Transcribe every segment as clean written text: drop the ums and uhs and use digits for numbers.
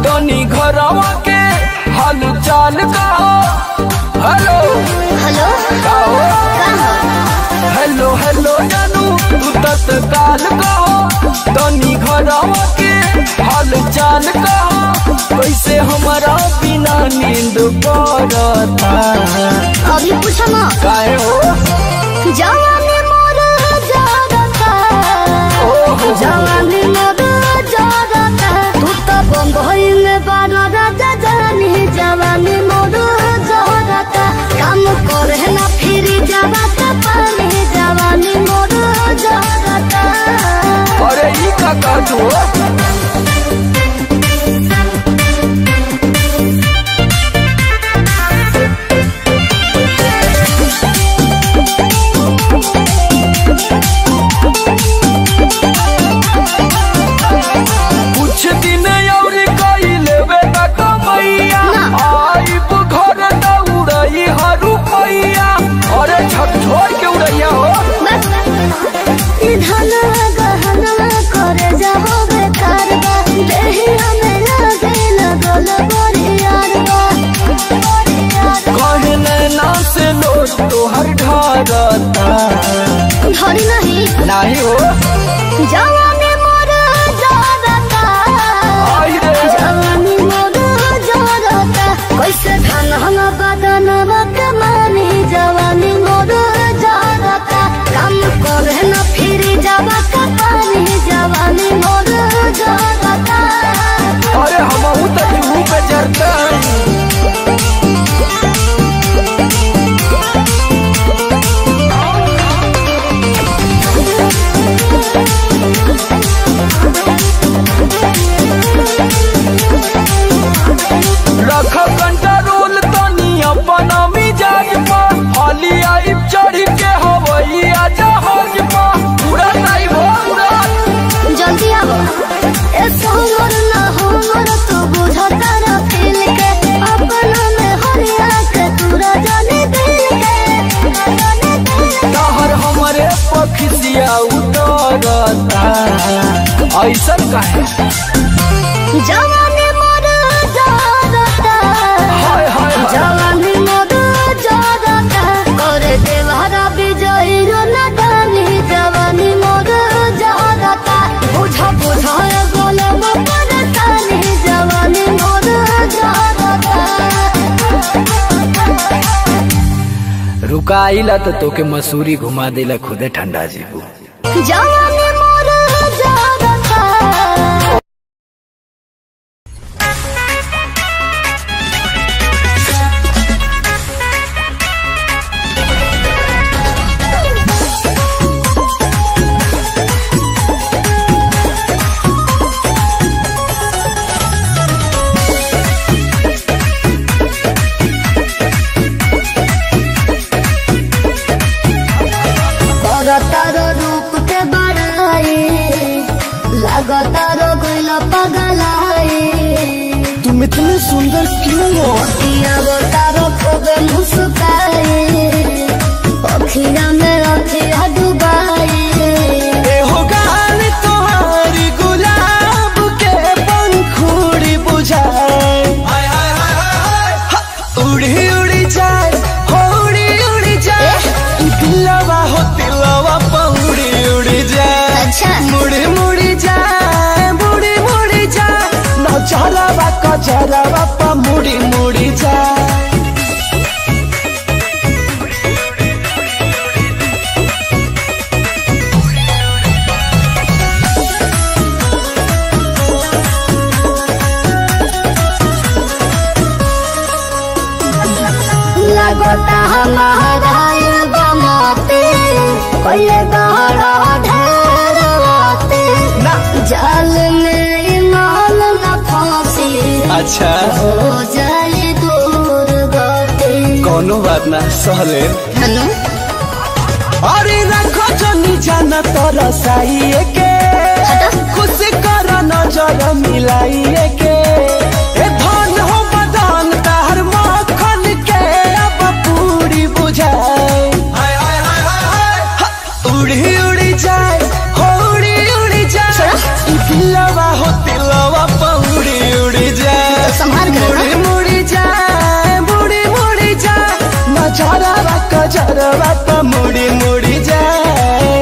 तनी घरवा के हाल चाल कहो। हेलो हेलो कहो हेलो हेलो जानू तू तत्काल कहो तनी घरवा के हाल चाल कहो। कैसे हमारा बिना नींद पड़ता अभी पूछो ना काहे हो जवानी मोर जागता जवानी मोर जागता तू तो बम्बई में बारा राजा जानी जवानी मोर जागता काम करे ना फिर जागता पानी जवानी मोर जागता। अरे ई का काटू धरी नहीं हो जवानी मोर जागता जवानी मोर जागता कैसे धन हम बदन कमानी जवानी मोर जागता काम करे न फिर जागता पानी जवानी मोर जागता। अरे हम तो जुहू पे चढ़ता रख कंट्रोल तनी अपना मिजाज पर हाली आई चढ़ के हवैया जहाज पर पूरा नहीं भोरा जल्दी आओ ए सोमर ना हमर तो बुझता ना फील के अपना में हरिया के तूरा जाने दिल के तहर हमरे पखिया उतरता ऐसा काहे जवानी मोर जागता जवानी मोर जागता करे देवहरा विजयी नदानी जवानी मोर जागता बुझा बुझा गोलम परतानी जवानी मोर जागता। रुकाइला तो तोके मसूरी घुमा देला खुदे ठंडा जीबू जवानी मोर जागता। तारो रूप के बड़ाई लगातारो गइल पगलाई तुम इतने सुंदर क्यों हो वो तारो खोबे मुस्काई अखिया में अखिया डुबाई हो गाल तुम्हारी गुलाब के पंखुड़ी बुझाए उड़ी उड़ी जाए उड़ी उड़ी जाए दिलवा हो दिलवा पौड़ी उड़ी जाए मुड़ी मुड़ी जाए मुड़ी मुड़ी जाए नजरवा कजरवा पा मुड़ी मुड़ी जाए लगता हमारा बमाते कोई गाड़ा ढेर आते जाल में माल न फांसी अच्छा हो जाए दूर गाते कोनो बात ना सहले हेलो अरे रखो जनी जाना तोरा साई के खुश कर नजर मिलाई के धन हो बदन तार मखन के अब पूरी बुझाए उड़ी उड़ी जाए उड़ी उड़ी जाए दिलवा हो दिलवा पौड़ी उड़ी जाए कजरवा पा मुड़ी मुड़ी जाए।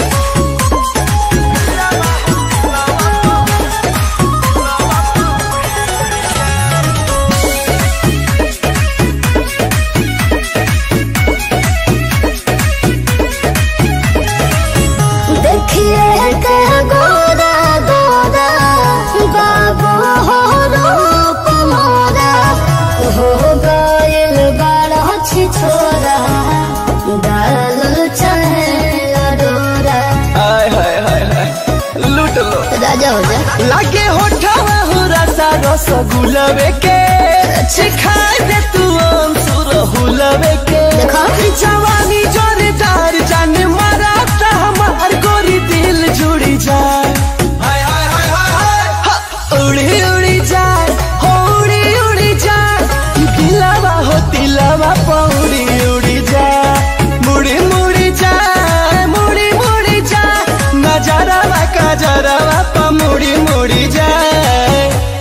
देखिए के गोरा गोरा बाबू हो रूप मोरा हो गइल बड़ा छिछोरा डाल चाहे अडोरा। हाय हाय हाय हाय लूट लो राजा हो जा। लागे होठवा हो रसा रसगुलवे के सिखा दे तू अंसुर हुलवे के। देखो जवानी जोरदार जान मारा हमार गोरी दिल जुड़ी जाए। हाय हाय हाय हाय उड़ी उड़ी जाए हो उड़ी उड़ी जाए दिलवा हो दिलवा पौड़ी उड़ी जाए। मुड़ी मुड़ी जाए मुड़ी मुड़ी जाए नजरवा कजरवा पा मुड़ी मुड़ी जाए।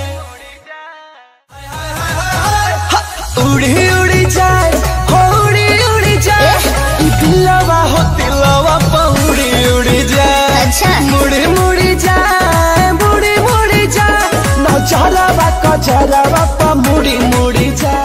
उड़ी उड़ी जाए हो उड़ी उड़ी जाए दिलवा हो दिलवा पौड़ी उड़ी जाए। अच्छा मुड़ी मुड़ी जाए मुड़ी मुड़ी जाए नजरवा कजरवा पा मुड़ी मुड़ी जाए।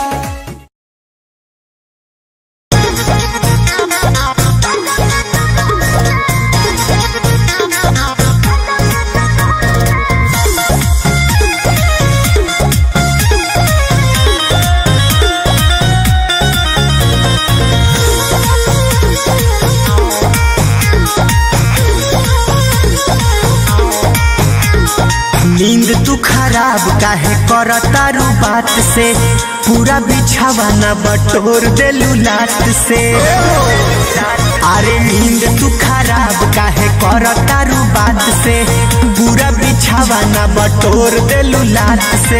नींद तू खराब काहे करतारू बात से पूरा बिछावा न बटोर देलू लात से। अरे नींद तू खराब काहे करतारू बात से पूरा बिछावा न बटोर देलू लात से।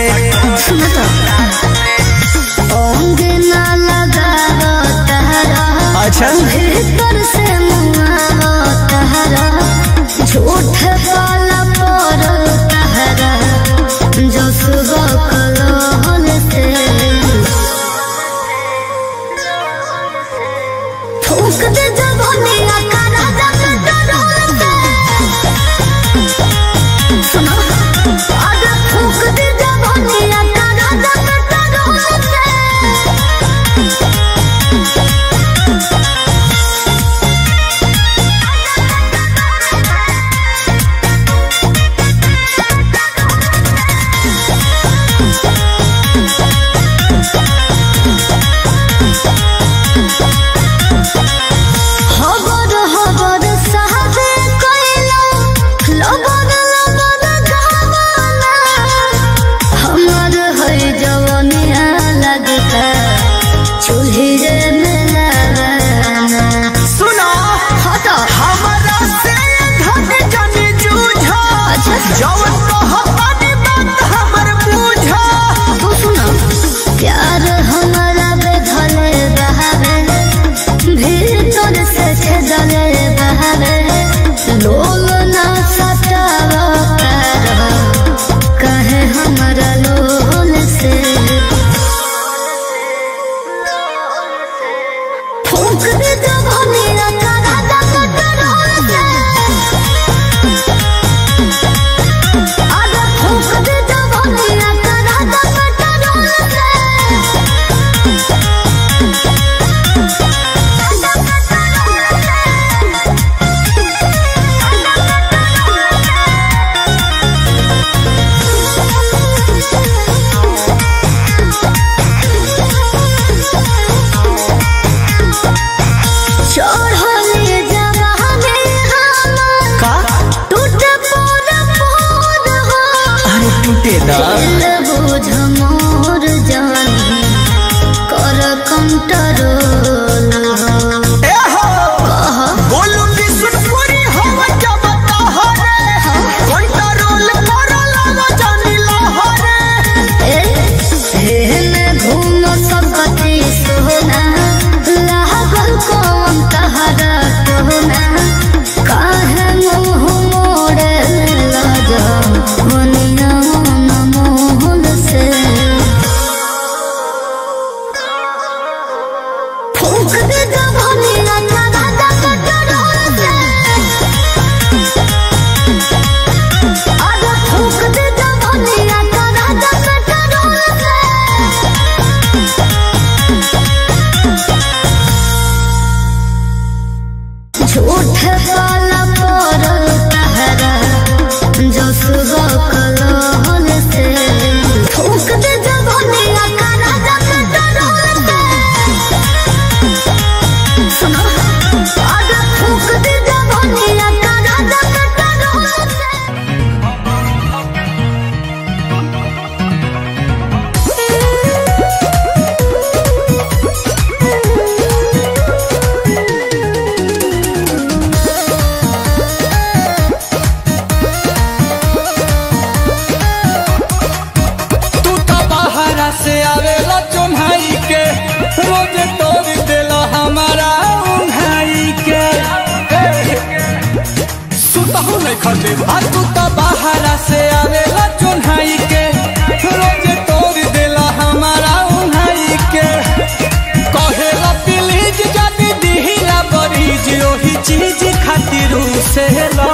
ओंग ना लगावो तहरा अच्छा भीतर से मुआवो तहरा झूठ वाला पर तहरा जो सुबह कलोल से फूक दे जवानिया का राजा कटरोल से। सुनो आजा फूक दे जवानिया का राजा कटरोल से। हबर हबर साहबे कोइला लबर लबर गावाना हमर है जवानिया लगता चूल्ही रे मिलाना। सुनो हटा हमारा से धके जाने जूझा। अच्छा जवन तो हमारी बात हमर बूझा। तू सुनो प्यार हमारा बेधले बहावे भीतर से छेदले बहावे लोल ना सतावा करो कहे हमारा लोल से। से आवेला चुन्हाई के रोज तोड़ देला हमारा उन्हाई के सुतहु नहीं खटे तू तो बाहरा से आवेला चुन्हाई के रोज तोड़ देला हमारा उन्हाई के कहेला प्लीज जानी दिहिला बरीज ओही चीज खातिर से ला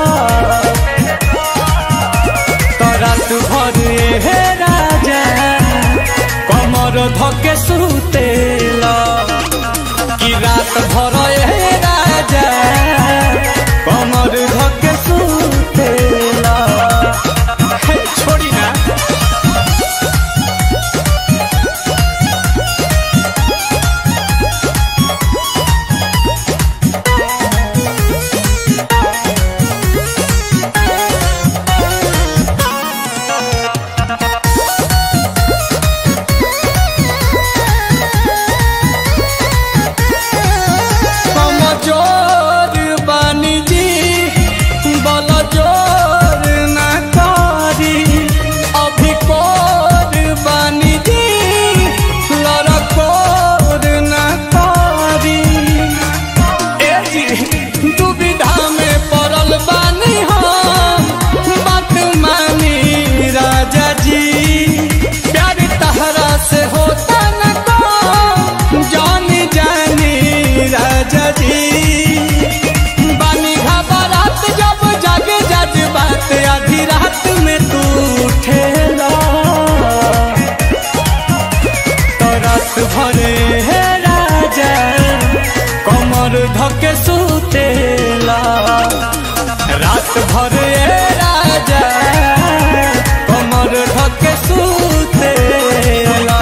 रात भर हे राजा कमर धके सुतेला कि रात भर हे राजा कमर धके सुतेला छोड़ी ना आधी रात में तू उठेला तो रात भरे हे राजा कमर धके सुतेला रात भरे हे राजा कमर धके सुतेला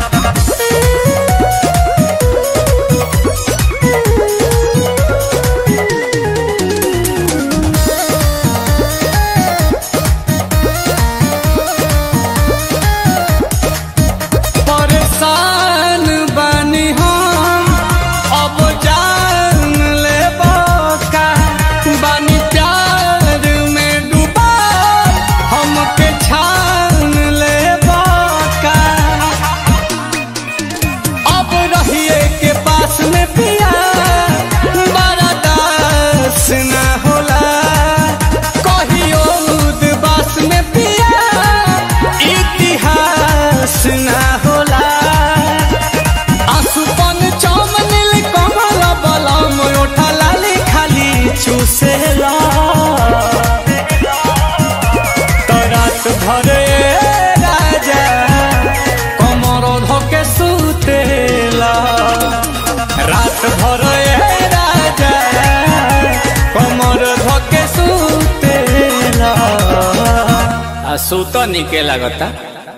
ना होला आसुपन चमनिल कमल बलम ओठा लाली खाली चूसेला तो रात भरे राजा कमर धके सुतेला रात भरे राजा कमर धके सुतेला आ सुत निके लागता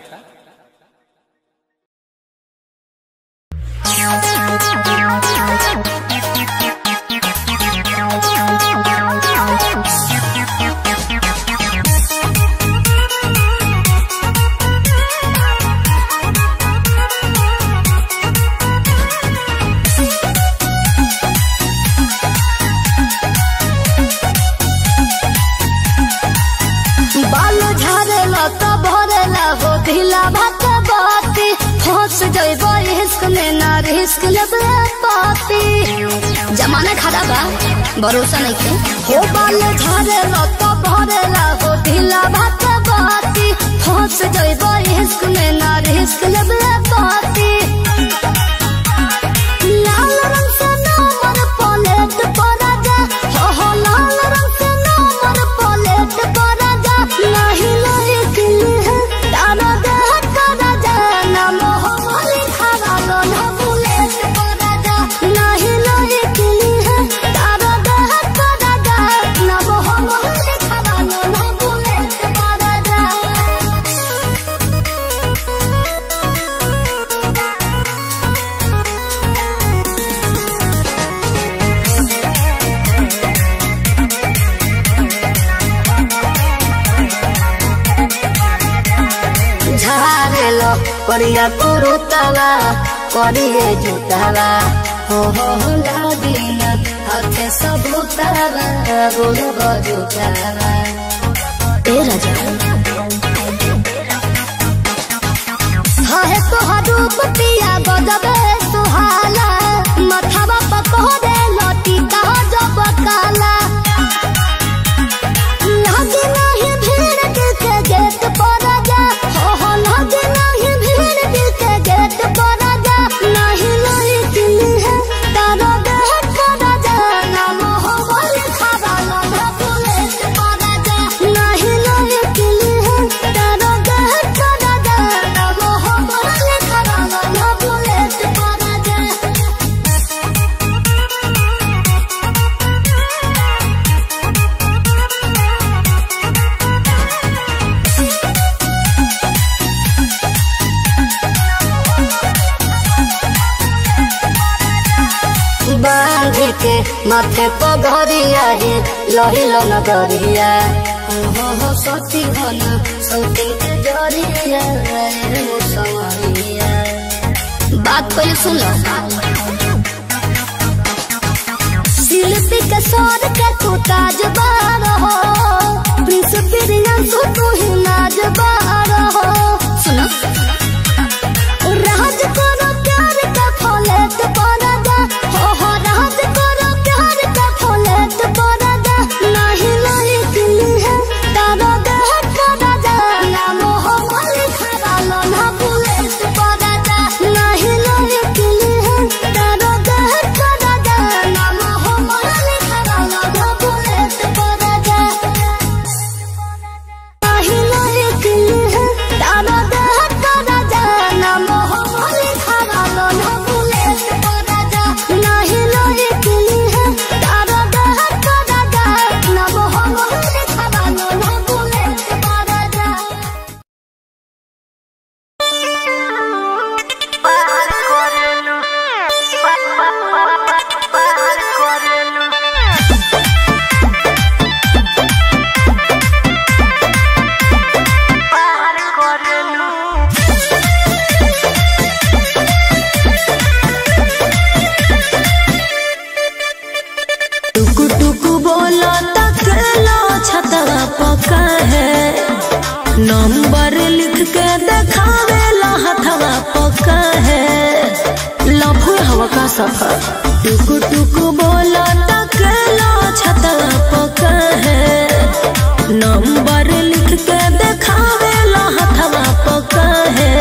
रिस्क लेबे पाती जमाना खराब बा भरोसा नहीं के हो बाल झारे लत भरेला हो ढीला भात बाती फंस जइबो रिस्क में ना रिस्क लेबे पाती लाल रंग से नंबर प्लेट पर जा हो लाल रंग से नंबर प्लेट पर जा नहीं नहीं दिल है दाना दे कर जा नाम हो लिखा लो ना करिया कुरुतवा करिए जुतवा हो लागिन हाथे सबूतवा गोल बजुतवा ए राजा हाय तोहर रूप पिया गजबे सुहाला मथवा पकोड़े लटी का जब काला लगे नहीं भीड़ दिल के गेट पर जा हो लगे नहीं भीड़ दिल के गेट पर जा नहीं नहीं दिल है तारो देह कर जा नाम हो बोल खावा लंघा बुलेट पर जा नहीं नहीं दिल है तारो देह कर जा नाम हो बोल खावा लंघा बुलेट पर जा बांध के माथे पगड़िया है लहिलो नगरिया हो सती घन सौती के जरिया मुसवरिया बात पहले सुन लो शिल्पी के स्वर के तू ताजबार हो प्रिंस बिरिया तू ही नाजबार हो सुनो राज करो प्यार का फलेट पर जा हो राज करो प्यार का फलेट पर जा नहीं नहीं दिल है तारो देह कर जा नाम हो बोल खावा लंघा बुलेट पर जा नहीं नहीं दिल है तारो देह कर जा नाम हो बोल खावा लंघा बुलेट पर जा नहीं नहीं दिल है तारो देह कर जा नाम हो बोल खावा लंघा बुलेट पर जा नहीं नहीं दिल है तारो देह कर जा नाम हो बोल खावा लंघा बुलेट पर जा पार करेलू पार करेलू पार करेलू टुकु टुकु बोलो तकलो छतवा पका है नंबर लिख के देखावे ला हथवा पका है लफू हवा का सफर टुकु टुकु बोलो तकलो छतवा पका है नंबर लिख के देखावे ला हथवा पका है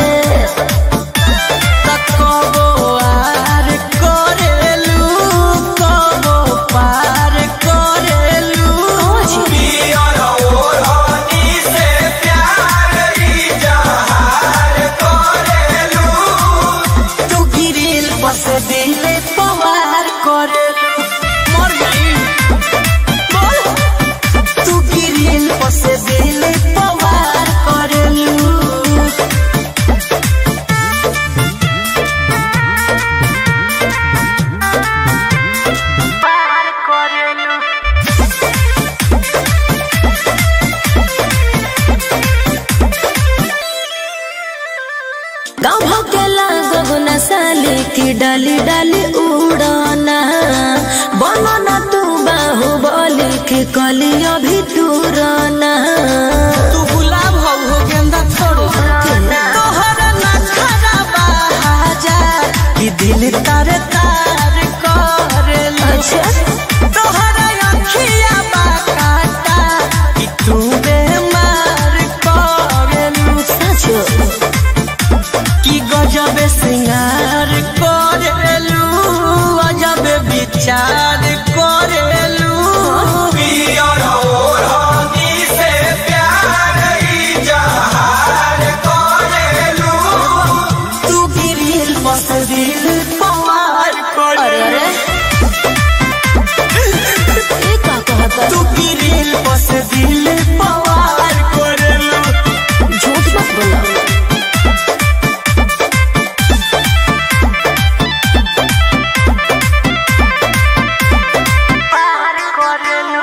कबो आर करेलू कबो पार करेलू पियर ओढ़नी से प्यार इजहार करेलू तू गिरिल बस दिल पवार करेलू मर गई बोल तू गिरिल बस दिल पवार करेलू पार करेलू गाँव भकेला गगना साली की डाली डाली उड़ाना बनना तू बाहुबली की कली अभी टूराना तू गुलाब हो गेंदा छोड़ो तोहर ना खराबा हजार कि दिल तारे तार करेलू अच्छा तोहर अखिया बा काटा कि तू बेमार करेलू सचो कि गजब सिंगार करेलू अजब विचार करेलू पियर ओढ़नी से प्यार इजहार करेलू तू गिरिल बस दिल पवार अरे करेलू ये का कहता तू गिरिल बस दिल पवार करेलू झूठ मत बोला पार करेलू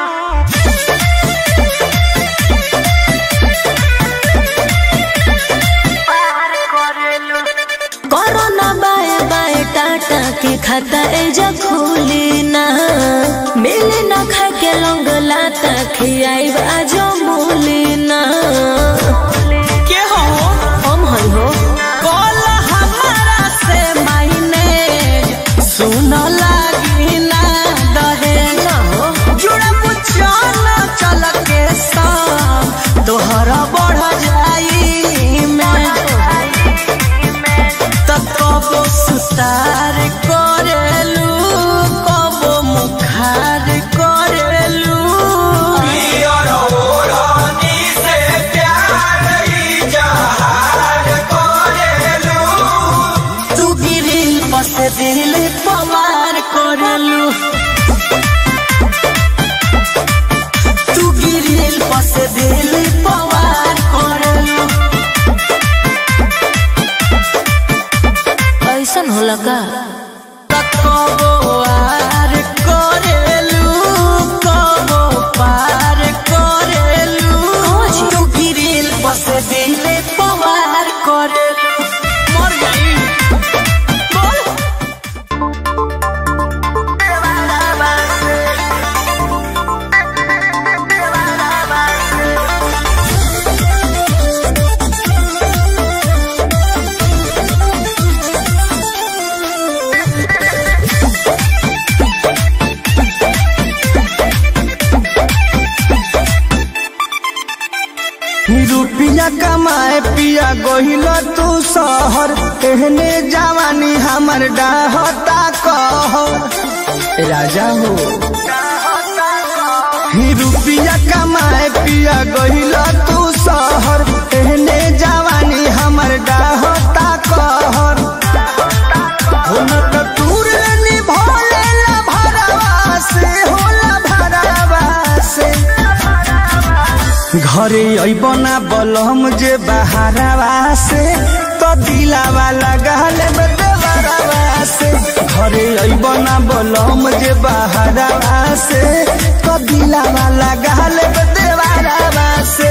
पार करेलू कोरोना बाय बाय टाटा की खाता एजा खुली ना मिले ना खा के लौंग लाता खियाई बाजो मूली ना के हो हम हई हो कल होला का? रुपया कमाए पिया गोहिल तू शहर कहने जवानी हमर डाहता कह राजा हो। रुपया कमाए पिया गोहिल तू शहर कहने जवानी हमर डाहता कहर टूर भोले भरवा से होला भरवा से घरे अबना बलम जे बहारवा से तो दिलावा लगल देवरवा से घरे अबना बलम जे बहारवा से तो दिलावा लगल देवरवा से।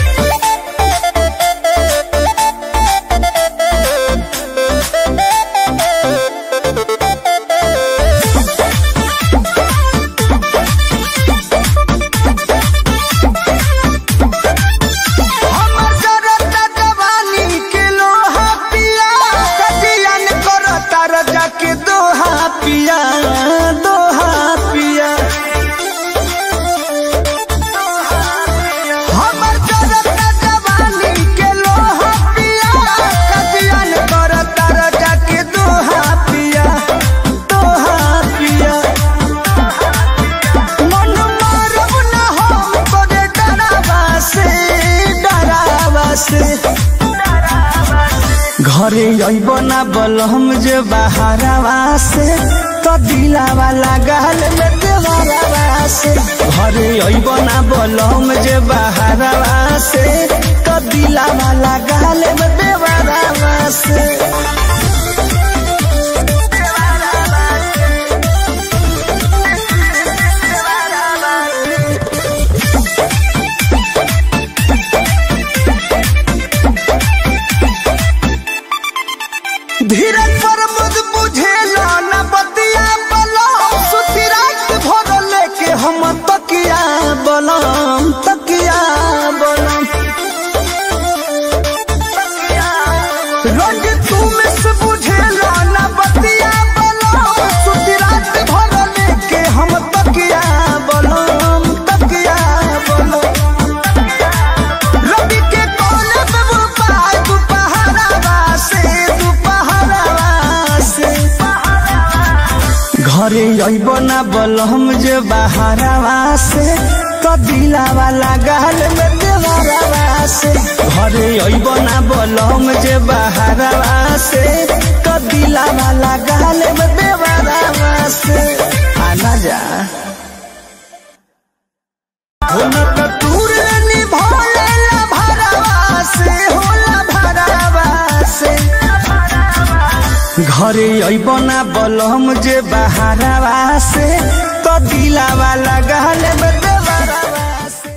घरे अबना बलम जे बहारवा से तो दिलावा लगल देवरवा से घरे अबना बलम जे बहारवा से तो दिलावा लगल देवरवा से। धीरज पर मुझ बुझेला न बतिया बलम सुती रात भर लेके हम तकिया बलम रोज तुम से बुझेला न बतिया बलम सुती रात भर लेके हम तकिया बलम रवि के कोने में वो पाय दुपहरवा से घरे अबना बलम जे बहारवा से तो दिलावा लगल देवरवा से घरे अबना बलम जे बहारवा से तो दिलावा लगल देवरवा से। आना जा टूर भोले भरवा से होला भरवा से घरे अबना बलम जे बहारवा से तो दिलावा लगल देवरवा से।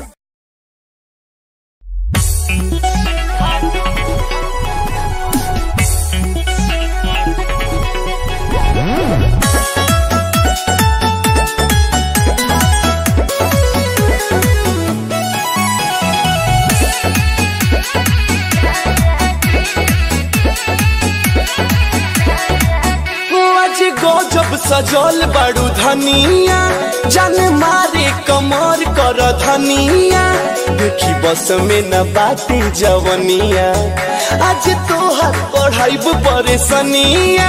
गजब सजल बड़ू धनिया जान मारे कमर कर धनिया देखी बस में न बाती जवनिया आज तोहर पढ़ाइब परेशानिया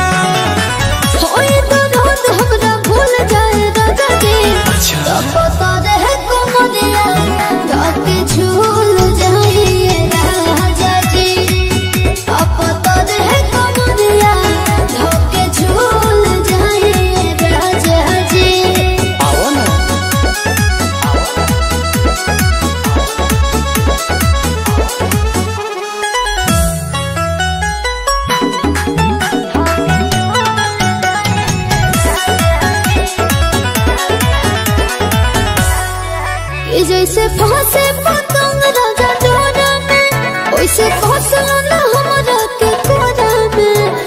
भूल जाए अच्छा पता रहे कुमरिया धके झूल जाइए राजा जी पता रहे कुमरिया धके झूल जाइए राजा जी। आओ ना जैसे फंसे पतंग राजा डोरा में, वैसे फंसला ना हमरा के कोरा में।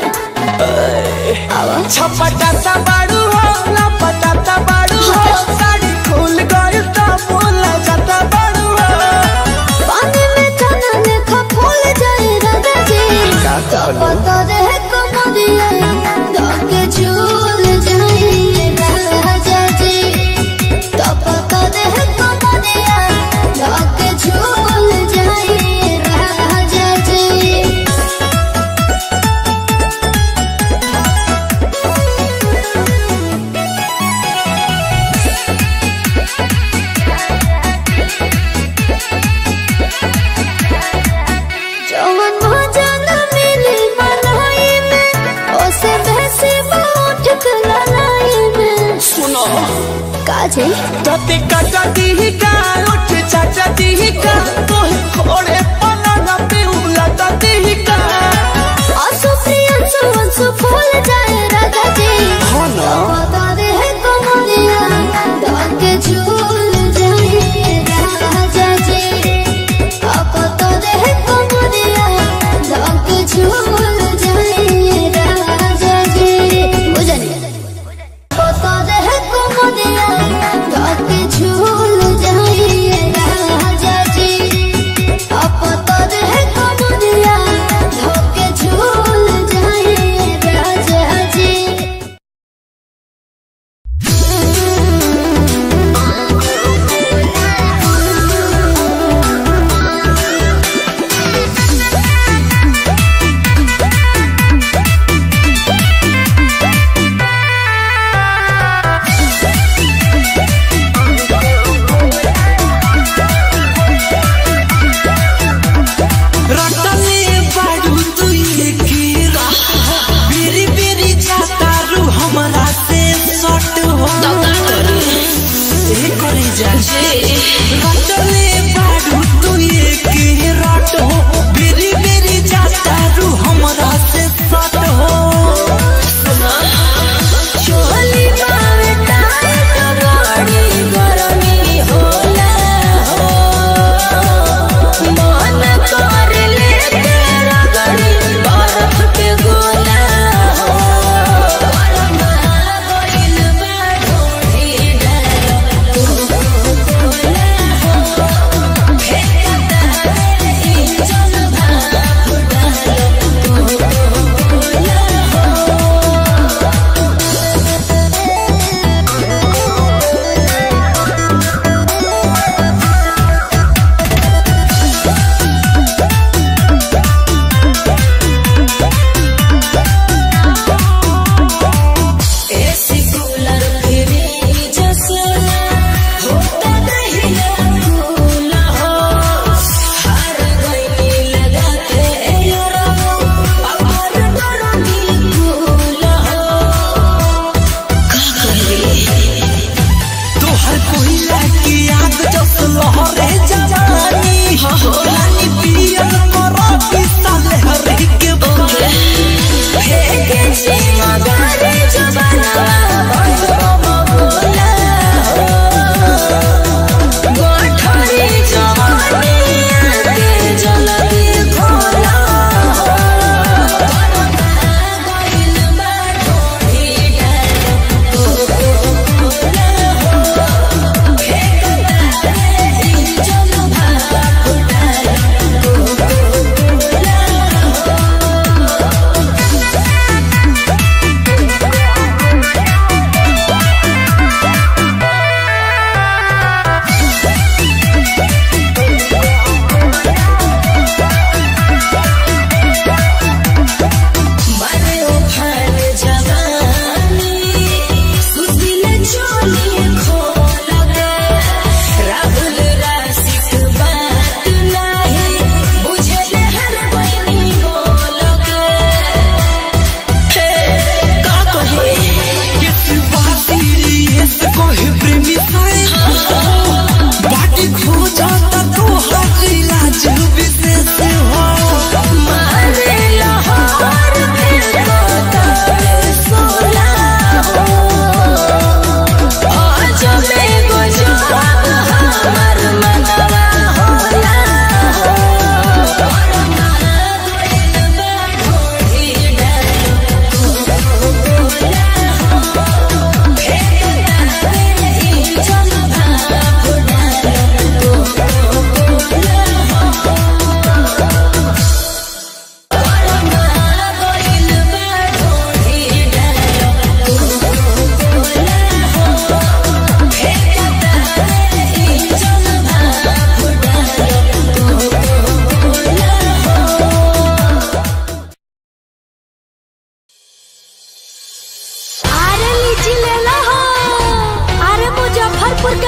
छपटाता बाड़ू हो ना पटाता बाड़ू हो, साड़ी खुल गई तो बोला जाता बाड़ू हो। पानी में चना लेखा फूल जाए राजा जी, तो पता रहे कमरिया धोके झूल जाए राजा जी, तो पता रहे कमरिया धोके झूल जाए राजा जी। जवन भोजन मिली मलाई में, ओ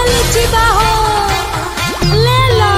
लीची बाहो ले लो।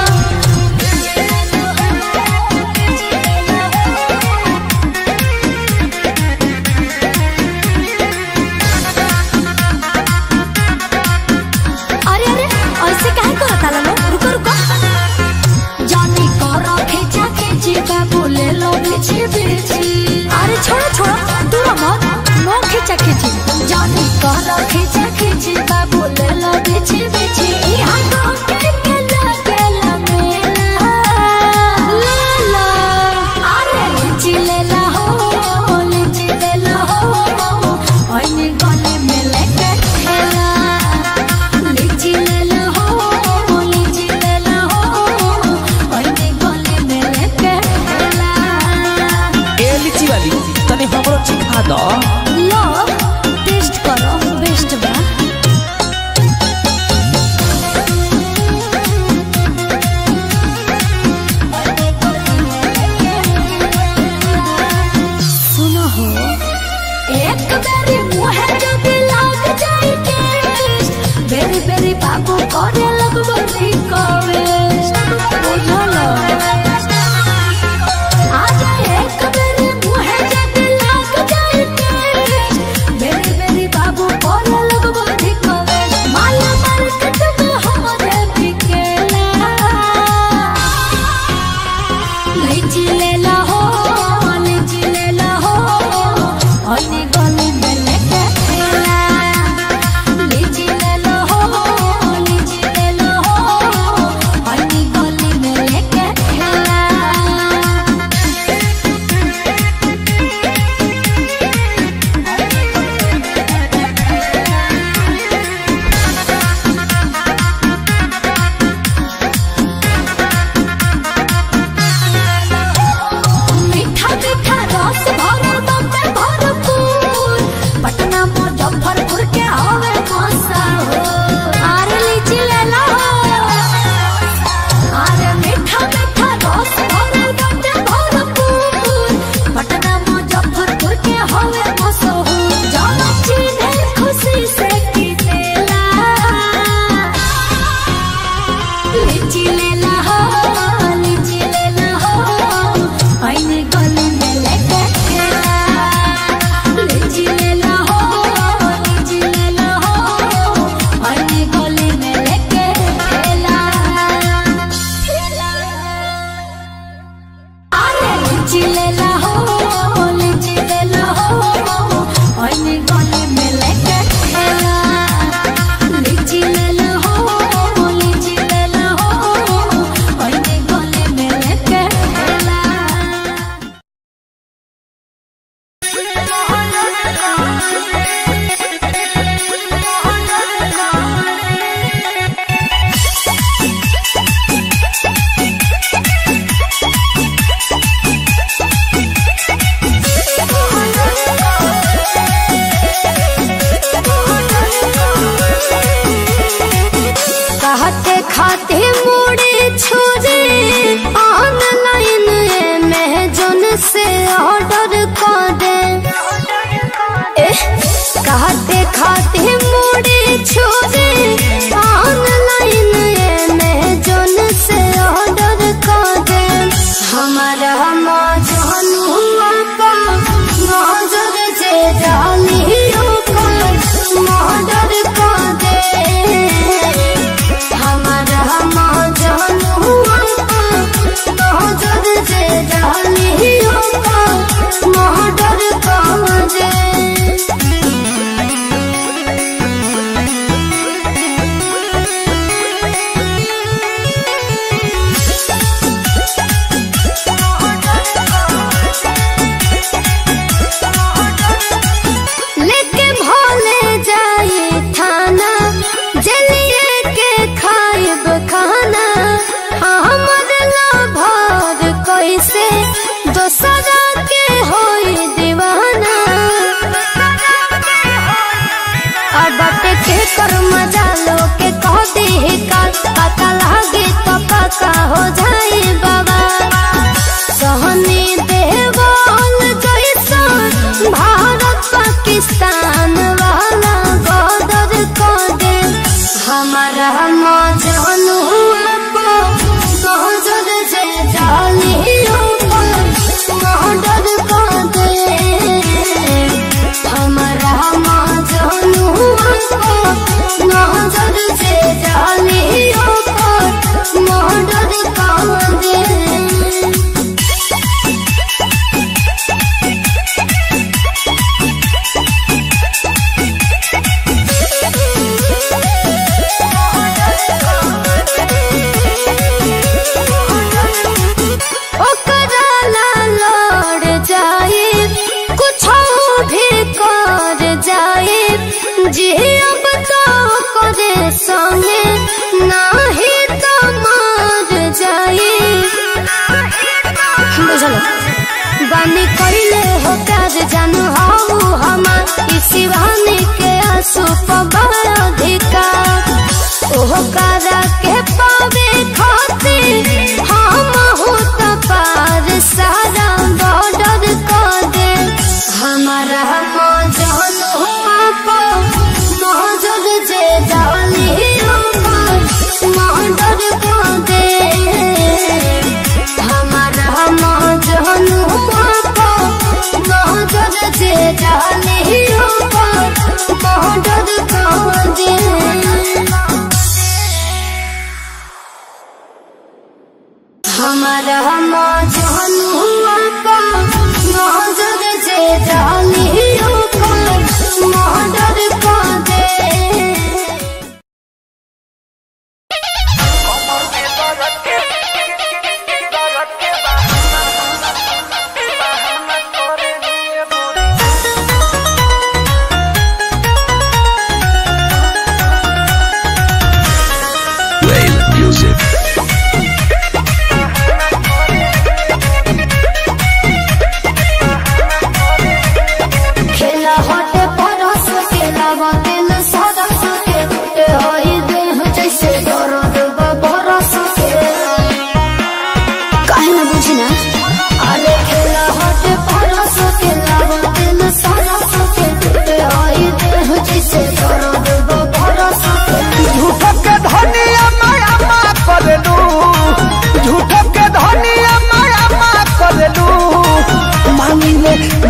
अरे अरे ऐसे काहे करता लो? रुको रुको जानी करो खींचा खींची बाबू ले लो बिछी बिछी। अरे छोड़ो छोड़ो दूर मत नो खींचा खींची। जानी करो खींचा खींची बाबू ले लो बिछी बिछी। यहाँ तो के लगे मेला ले लो। अरे लीची ले लो हो लीची ले लो हो ओइने गले में लेके खेला। लीची ले लो हो लीची ले लो हो ओइने गले में लेके खेला। ए लीची वाली तने हमरो चिखा दो। लो टेस्ट करो बेस्ट बा। सुनो हो एक बेरी मुहे जब लाग जाई टेस्ट बेरी बेरी बाबू करे लगबो रिक्वेस्ट। बुझलो आज एक बेरी मुहे जब लाग जाई टेस्ट बेरी बेरी बाबू करे लगबो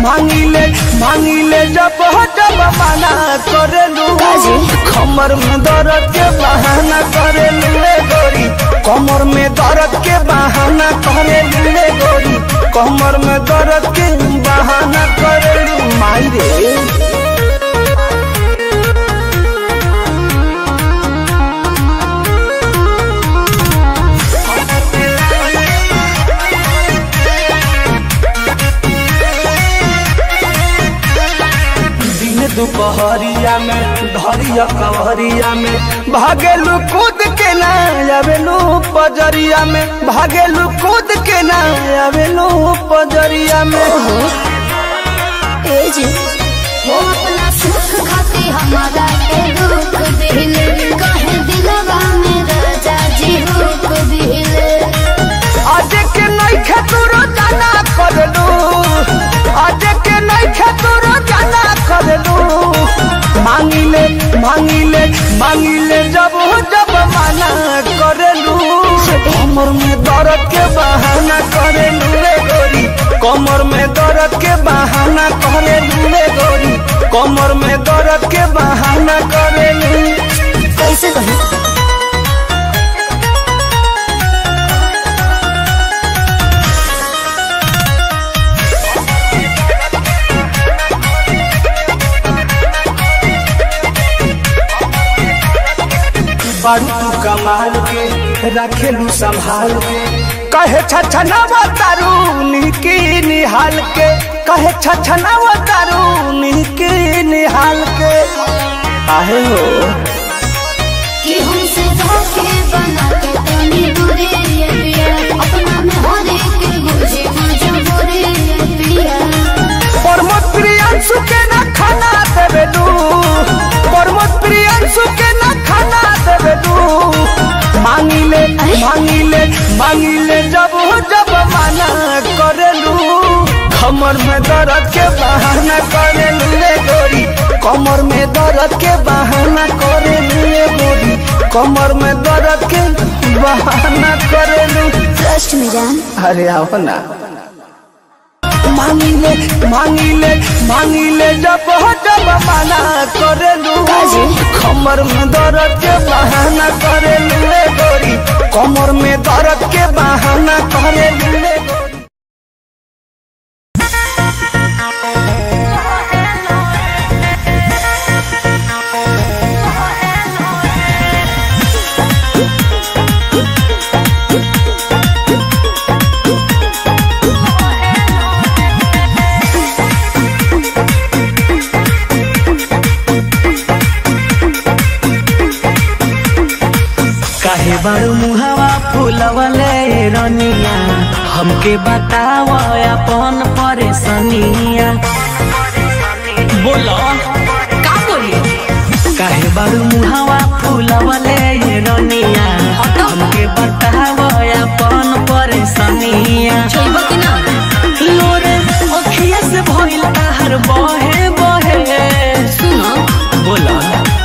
मांगिले जब माना करेलू कमर में दर्द के बहाना करेलू गोरी कमर में दर्द के बहाना करेलू गोरी कमर में दर्द के बहाना करेलू माई रे। दोपहरिया में धरिया कवरिया में भागेलू कूद के ना आवेलू पजरिया में भागेलू कूद के ना आवेलू पजरिया में वो अपना सुख खाती हमारा के दुख दिले कहे दिलवा में राजा जी रुक दिले आज के नहीं खेतुरो जाना करलू आज के नहीं खेतुरो जाना करलू मांगिले जब माना करेलू कमर में दर्द के बहाना करेलू रे गोरी कमर में दर्द के बहाना करेलू रे गोरी कमर में दर्द के बहाना करेलू। कैसे कहे बारू तू कमाल के रखेलू संभाल के कहे छछनावा तारू निकी निहाल के कहे छछनावा तारू निकी निहाल के आहे हो कि हमसे धोखे बना के तनी दूरी ये पिया अपना में होने के मुझे मजबूरी ये पिया परमत प्रियांशु के ना खाना देवेलू परमत प्रियांशु के ना खाना देवेलू मांगिले जब माना करेलू कमर में दर्द के बहाना करेलू रे गोरी कमर में दर्द के बहाना करेलू रे गोरी कमर में दर्द के बहाना करेलू। ट्रस्ट में जान अरे आओ ना मांगिले जब माना करेलू कमर में दर्द के बहाना करेलू रे गोरी कमर में दर्द के बहाना करेलू रे गोरी। काहे बारू मुहावा फूलवले रनिया हमके बताव अपन परेशानिया बोलो का बोली काहे बारू मुहावा फूलवले रनिया हमके बताव अपन परेशानिया छोइबो कि ना लोरे अखिया से भइल ताहर बहे बहे सुनो बोलो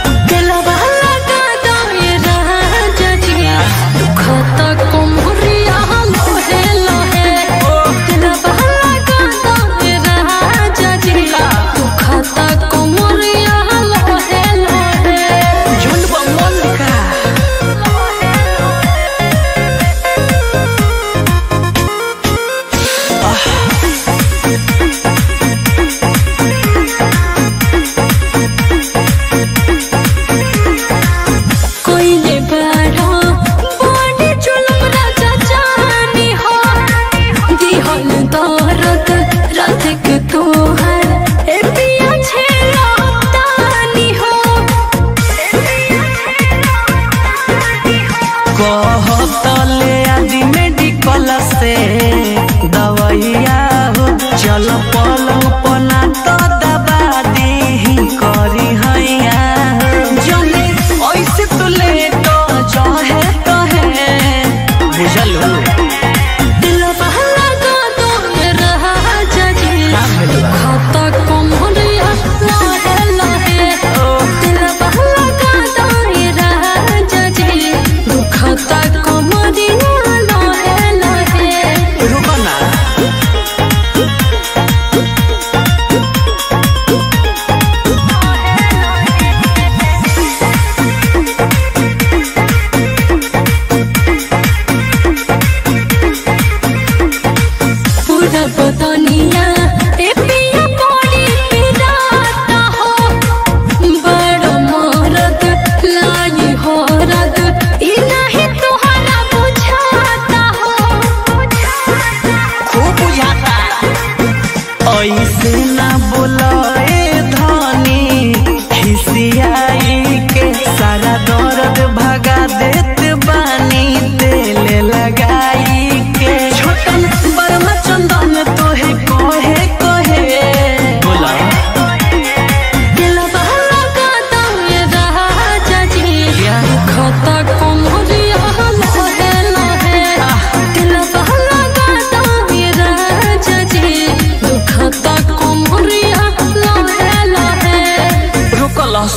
से दवैया हो चल पलंग पना तो दबा दी करी हैया जले ऐसे तो ले तो चाहे तो है बुझल हो दिल बहला का तो रहा जजी खाता कोमरिया लाहे लाहे दिल बहला का तो रहा जजी दुखता कोमरिया लाहे लाहे रुको ना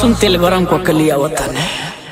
करसुन तेल गरम को के लिया होता ने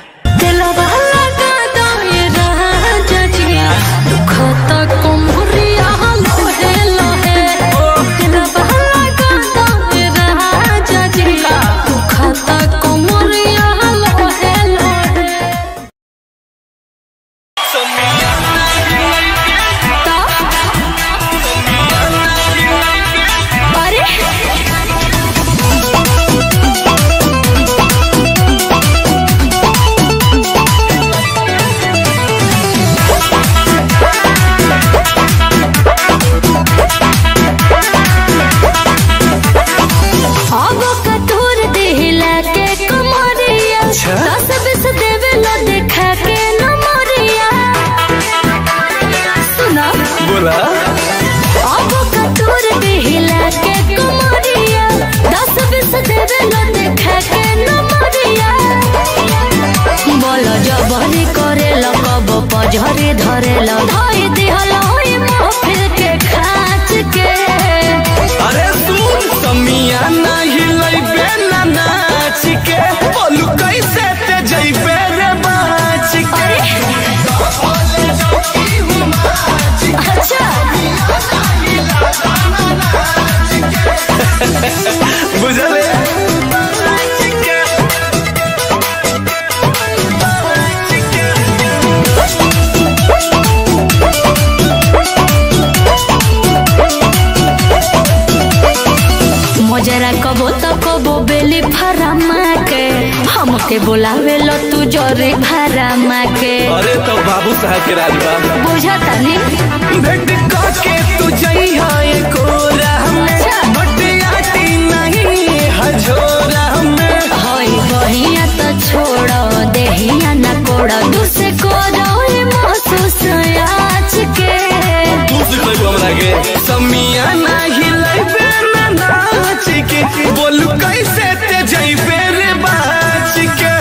झरे धरे लई दिहल होई महफिल के खाच के। अरे सुन समिया नहीं लइबे ना नाच के बोलू कैसे ते जइबे रे बाच के। अच्छा बुझले जरा कबो तो कबो बेली फरमा के हमके बोलावे लो तू जोरे भरमा के। अरे तो बाबू साहब के राजबा बुझता नहीं भेट के तू जइहा कोरा में मटियाटी नहीं हजोरा में होई बहिया तो छोड़ो देहिया ना कोड़ा दूसरे को रोए महसूस आज के। दूसरे को हमरा के समिया नहीं लइबे के बोलू कैसे ते जइबे रे बाच के।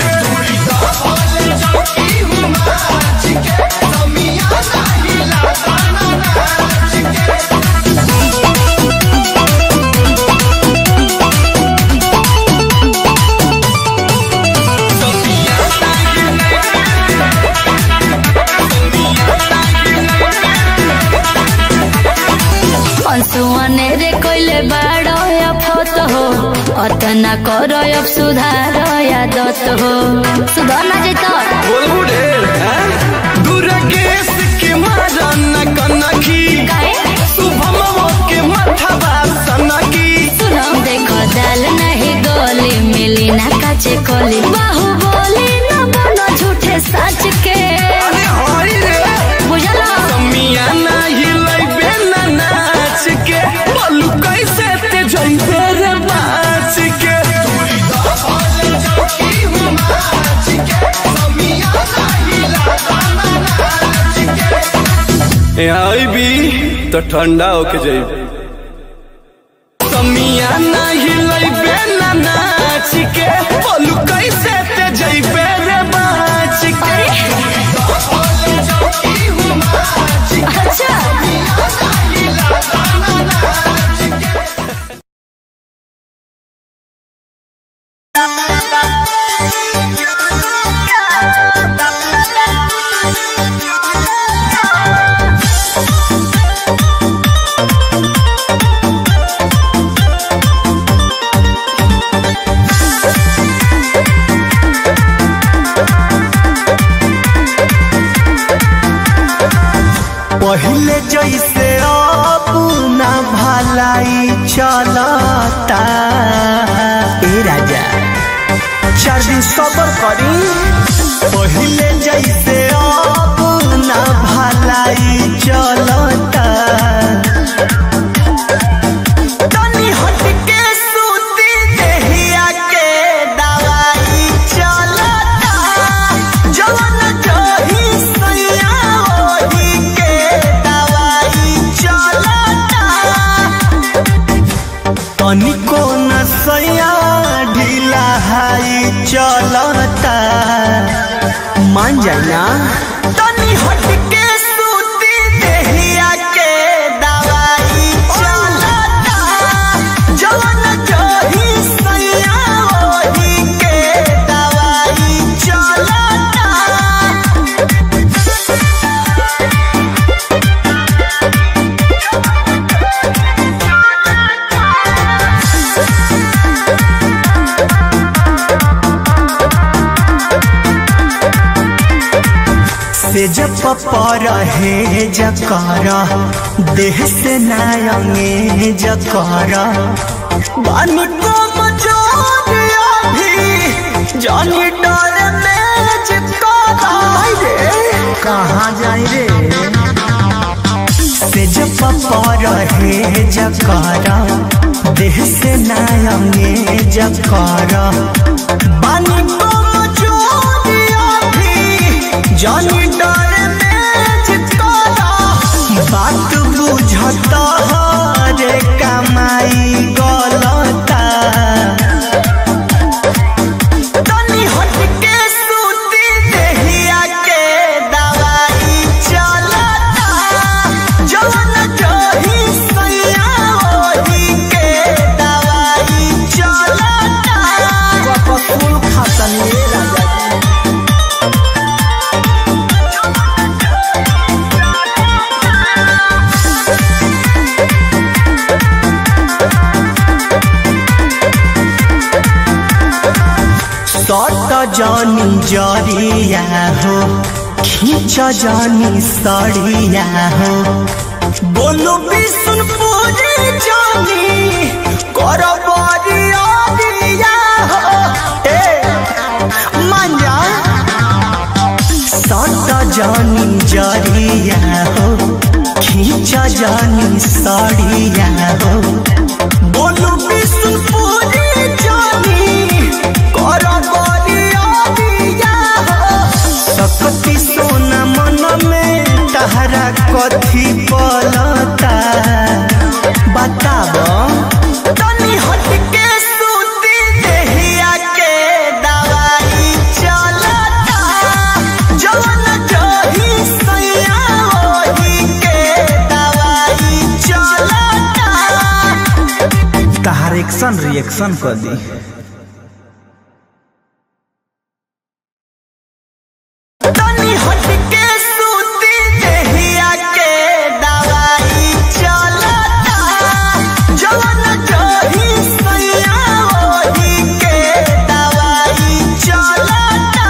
पंसुआने रे कोइले बाड़ो या फत हो अतना करो अब सुधार या दत हो सुधार ना जैतो बोलबू रे दुर्गेश के मारन कनखी शुभमो के माथाबा सनकी। सुनो देखो दाल नहीं गोली मिली ना काचे कोली बाहु बोली ना बनो झूठे सच के। अरे होई रे बुझला समिया नहीं लइबे ना नाच के बोलू कैसे ते जइबे रे बाच के। आई भी तो ठंडा होके जाइबे समिया नहीं लइबे ना नाच के बोलू कैसे ते जइबे रे बाच के। अच्छा पहले जैसे अपना भलाई चलता ए राजा 4 दिन सबर करी। पहले जैसे अपना भलाई चलता तनी हट के सूती देहिया के दवाई चलता जवन जही सैया ओही के दवाई चलता तनिको न सैया ढीला हाई चलता मान जाना तनी हट के सूती देहिया के दवाई चलता जवन जही सैया ओही के से जब पर है जकारा देह से नायंगे जकारा बानी को मचोरिया भी जानी डर में चिपकारा कहाँ जाए रे से जब पर है जकारा देह से नायंगे जकारा बानी को मचोरिया भी जानी डर में चिपकारा बात बुझता रे कमाई गलता तनी हट के सूती देहिया के दवाई चलता जवन जही सैया ओही के दवाई चलता फूल खातन राजा सट जानी जरिया हो खींच जानी सड़िया हो बोलो विष्णुपुरी जानी कर बरिया हो मांझा सट जानी जरिया हो खींच जानी सड़िया हो बोलो विष्णुपुरी जानी सकती सोना मन में तहरा कथी पलता बताब तनी हट के सूती देहिया के दवाई चलता जवन जही सैया ओही के दवाई चलता तहर एक्शन रिएक्शन कर दी तनी हट के सूती देहिया के दवाई चलता जवन जही सैया ओही के दवाई चलता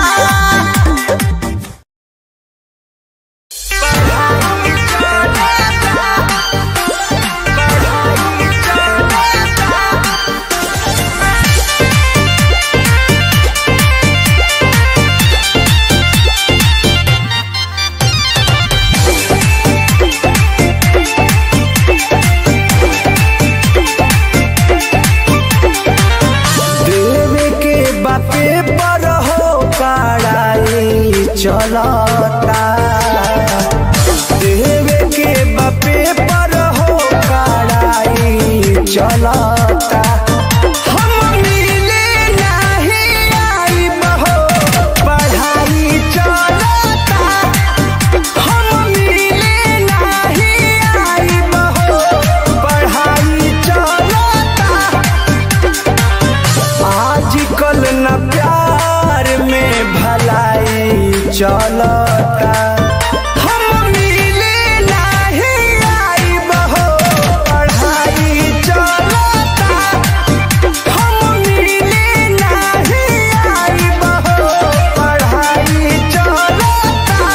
पेपर हो कड़ाई चलता देवे के पेपर हो कड़ाई चलता हम मिले नहीं आई बहो पढ़ाई चलता हम मिले नहीं आई बहो पढ़ाई चलता आजकल न प्यार में भलाई चलता हम मिले नहीं आई बहो पढ़ाई चलता हम मिले नहीं आई बहो पढ़ाई चलता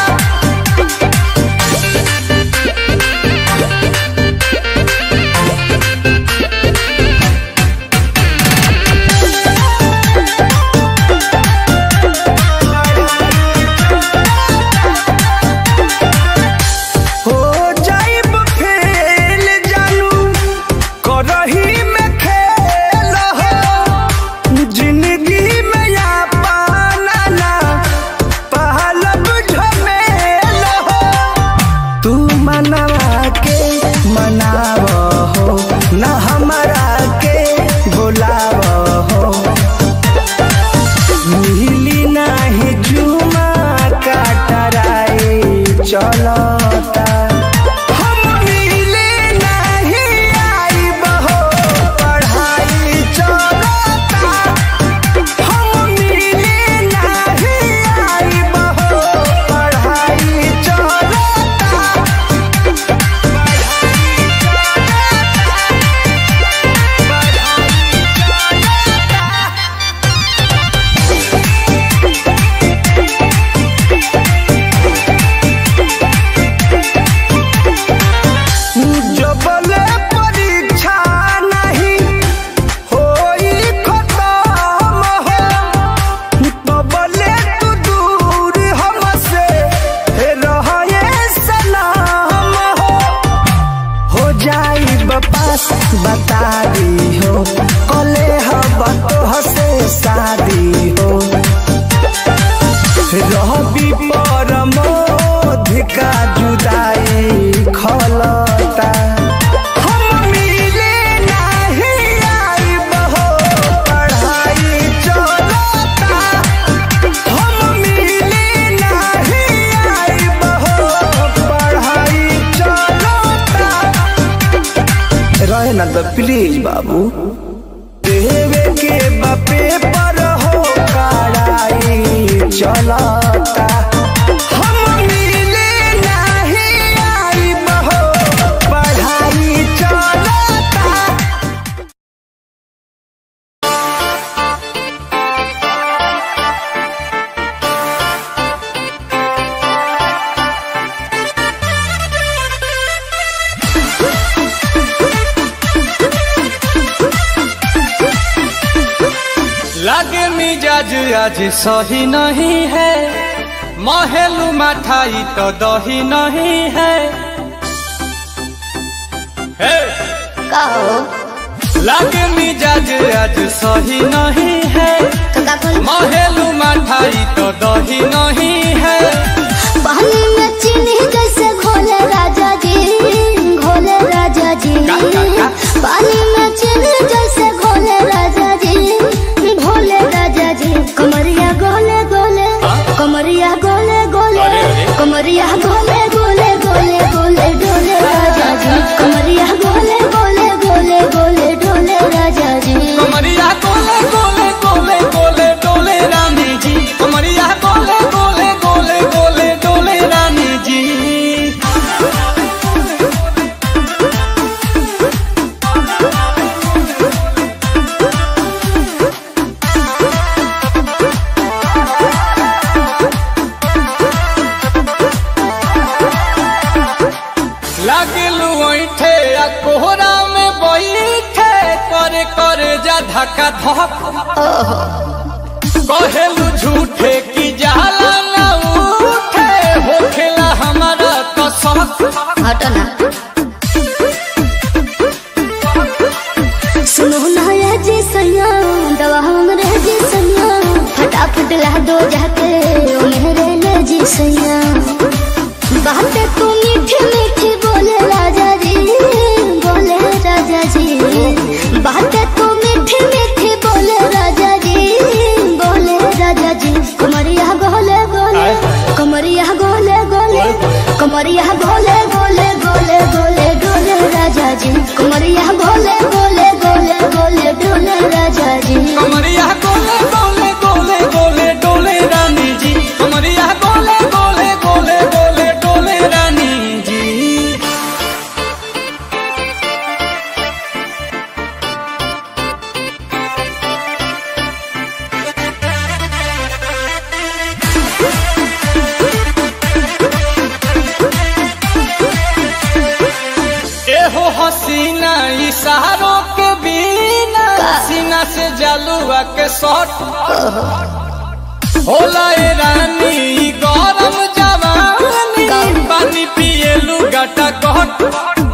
दो प्लीज बाबू। देवे के बापे पर हो कड़ाई चलता, हम मिले नहीं आई बहो पढ़ाई चलता। लागे मिजाज आज सही नहीं है, महलू मठाई तो दही नहीं है। लागे मिजाज आज सही नहीं है, महलू मठाई तो दही नहीं है। पानी में चीनी जैसे घोले राजा जी, घोले राजा जी। पानी में चीनी जैसे घोले राजा जी, घोले राजा जी। कमरिया गोले गोले, कमरिया गोले गोले, कमरिया गोले गोले गोले गोले डोले राजा जी। कमरिया गोले गोले गोले गोले डोले राजा जी। कमरिया गोले गोले गोले गोले डोले रानी जी। कमरिया गोले गोले गोले गोले डोले रानी जी। लागलू ऐठे आ कोहरा में बैठे, करे करे जा धक्का धक। कहेलू झूठे की जाला ना उठे, होखेला हमारा तो शक। हटना सुनो ना ये जी सैया, दवा हमरे जी सैया। फटाफट ला दो जाके ओ मेरे ले जी सैया। बातें तू मीठी मीठी बोले राजा जी, बोले राजा जी। बातें तू मीठी मीठी बोले राजा जी, बोले राजा जी। कमरिया गोले गोले, कमरिया गोले गोले, कमरिया गोले गोले गोले गोले डोले राजा जी। कमरिया गोले गोले गोले गोले डोले राजा जी। कमरिया गोले गोले गोले गोले डोले रानी जी। कमरिया गोले गोले गोले गोले डोले रानी जी। एहो हसीना इशारों के बिना, सीना से जलुआ के शॉट होला ए रानी गरम जवानी। पानी पिए लुगाटा कट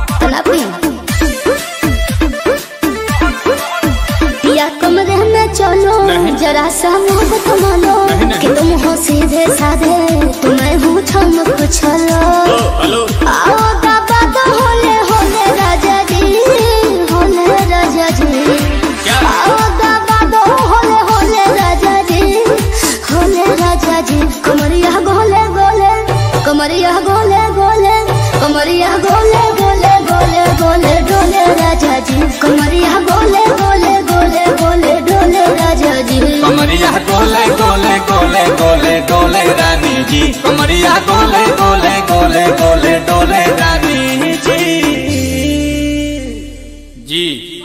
या कमरे में चलो जरा सा मुँह थमा लो, कि तुम हो सीधे साधे तुम्हें हूँ छम कुछ लो। आओ दाबा तो होले होले राजा जी, होले राजा जी। आओ दाबा तो होले होले राजा जी, होले राजा जी। कमरिया गोले गोले, कमरिया गोले गोले, कमरिया गोले गोले गोले गोले डोले राजा जी। कमरिया गोले गोले गोले गोले डोले राजा जी। कमरिया गोले गोले गोले गोले डोले रानी जी। कमरिया गोले गोले गोले गोले डोले रानी जी।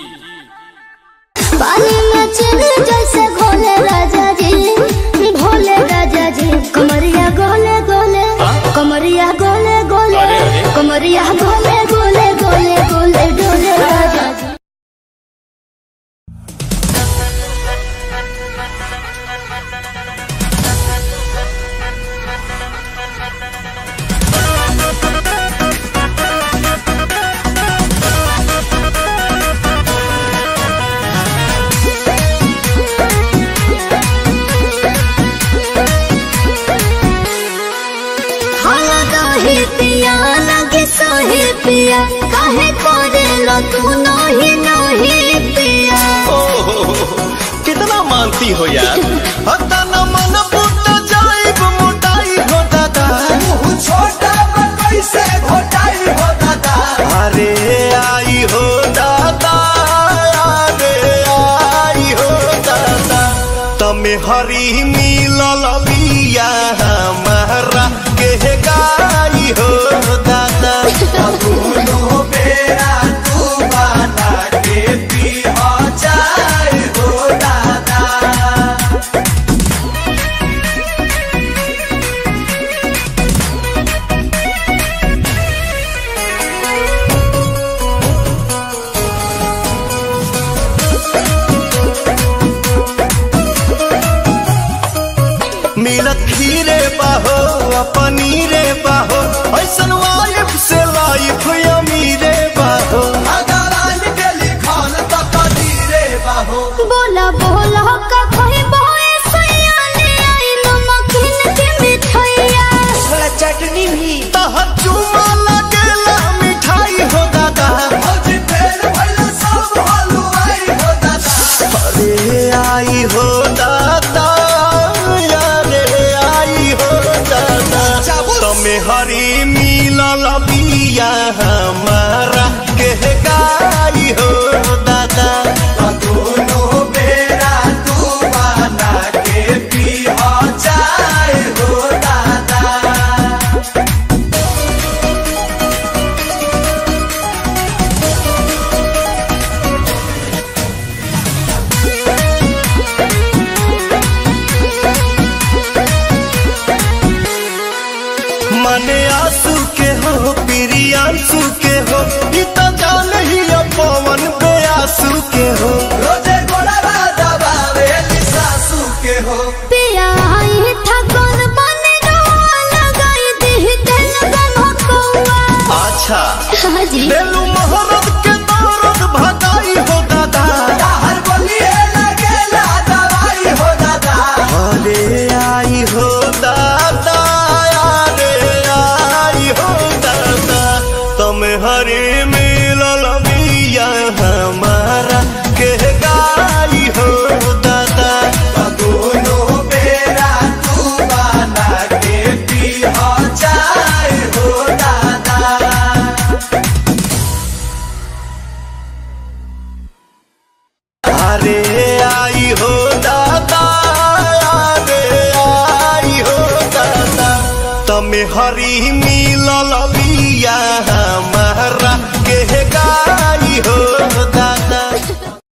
पानी में चीनी जैसे घोले राजा जी, भोले राजा जी। कमरिया गोले गोले, कमरिया गोले गोले, कमरिया गोले गोले गोले गोले डोले राजा जी। पिया लगे सोहे पिया, काहे करे लो तू नहीं नहीं पिया। कितना मानती हो यार, हता न मन पुट जाइब मोटाई हो दादा। छोटा कैसे घोटाई हो दादा। अरे आई हो दादा तमें हरी मिलल बिया हमारा के गाई हो दादा दोनों बेरा तू बना के पिया जाए हो दादा। मिलत खीरे बाहो पनीरे बाहो ऐसन वाइफ से लाइफ अमीरे बाहो बोला बोला का कोई बोए सयाने आई नमकीन के मिठाइया थोड़ा चटनी भी तह चुमा लगेला मिठाई हो दादा अरे आई हो दादा तमें हरी मिलल बिया हमारा के गाई हो दादा दोनों बेरा तू बना के पिया जाए हो दादा। मने आंसू के हो प्रियांशु के हो इतना जान ही पवन बेआसू के हो रोजे गोड़ा दबावे सासू के हो पिया आई था कौन बने लगाई दी दिल बन कौआ। अच्छा हाँ जी बेलू मोहब्बत के दौरत भगाई हो दादा हर बोलिए लगेला दवाई हो दादा अरे आई हो दादा तमें हरी मिलल बिया हमारा के गाई हो दादा दोनों बेरा तू बना के पिया जाए हो दादा। अरे आई हो दादा अरे आई हो दादा तमें हरी मिलल बिया हमारा के गाई हो दादा।